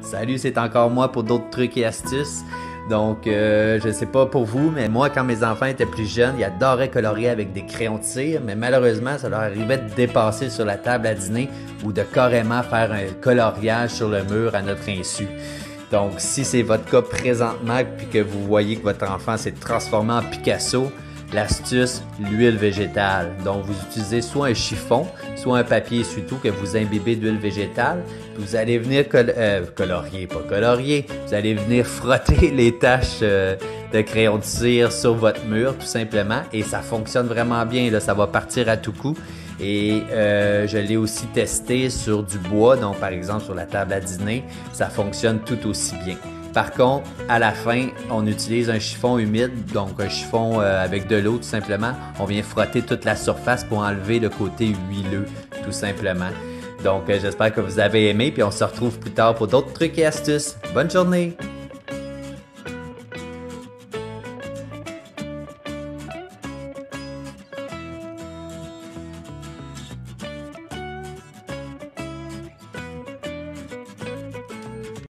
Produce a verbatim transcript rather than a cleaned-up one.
Salut, c'est encore moi pour d'autres trucs et astuces. Donc, euh, je sais pas pour vous, mais moi, quand mes enfants étaient plus jeunes, ils adoraient colorier avec des crayons de cire, mais malheureusement, ça leur arrivait de dépasser sur la table à dîner ou de carrément faire un coloriage sur le mur à notre insu. Donc, si c'est votre cas présentement puis que vous voyez que votre enfant s'est transformé en Picasso, l'astuce, l'huile végétale. Donc, vous utilisez soit un chiffon, soit un papier essuie-tout que vous imbibez d'huile végétale. Puis vous allez venir col euh, colorier, pas colorier. Vous allez venir frotter les taches euh, de crayon de cire sur votre mur, tout simplement. Et ça fonctionne vraiment bien, là. Ça va partir à tout coup. Et euh, je l'ai aussi testé sur du bois, donc par exemple sur la table à dîner. Ça fonctionne tout aussi bien. Par contre, à la fin, on utilise un chiffon humide, donc un chiffon euh, avec de l'eau tout simplement. On vient frotter toute la surface pour enlever le côté huileux tout simplement. Donc, euh, j'espère que vous avez aimé, puis on se retrouve plus tard pour d'autres trucs et astuces. Bonne journée!